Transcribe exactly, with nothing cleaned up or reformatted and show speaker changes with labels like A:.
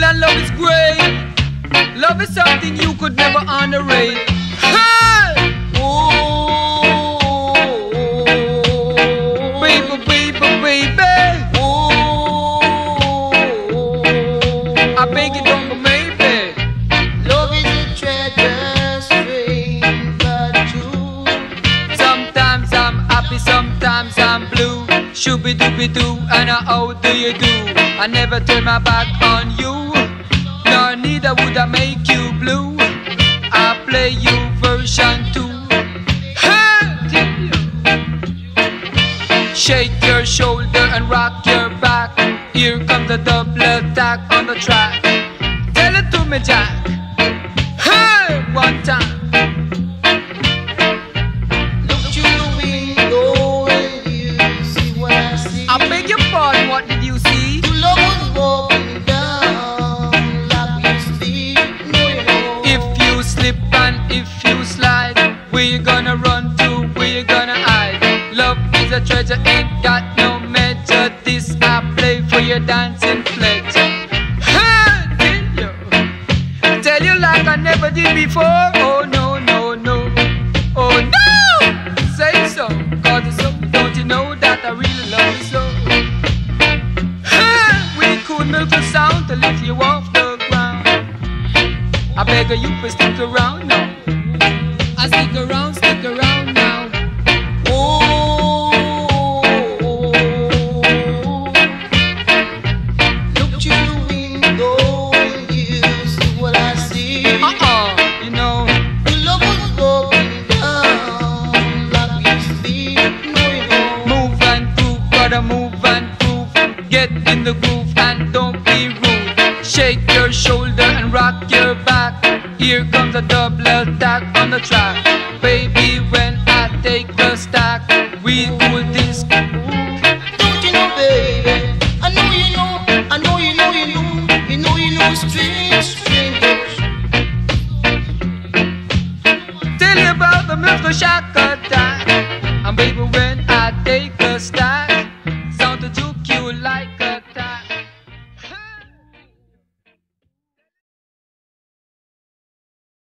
A: and love is great. Love is something you could never underrate. Hey! Oh, baby, baby, baby. Oh, I beg you don't go maybe.
B: Love is a treasure, strange but true.
A: Sometimes I'm happy, sometimes I'm blue. Shooby dooby doo, and how do you do? I never turn my back on you, nor neither would I make you blue. I play you version two. Hey! Shake your shoulder and rock your back. Here comes the double attack on the track. Tell it to me, Jack. Hey! One time. I beg your pardon, what did you see?
B: Your love was walking down like we used to be. No, you know.
A: If you slip and if you slide, where you gonna run to, where you gonna hide? Love is a treasure, ain't got no measure. This I play for your dancing pleasure. Hey, tell you, tell you like I never did before. Oh no, no, no, oh no. Say so, cause it's so, don't you know that I really love you so. Milk the sound to lift you off the ground. I beg you to stick around now. I stick around, stick around now.
B: Oh, look through the window and you see what I see.
A: Uh-uh, you know.
B: Your love was walking down like we used to be. No, you know.
A: Move and groove, gotta move and groove. Get in the groove and don't be rude. Shake your shoulder and rock your back. Here comes a double attack on the track. Baby,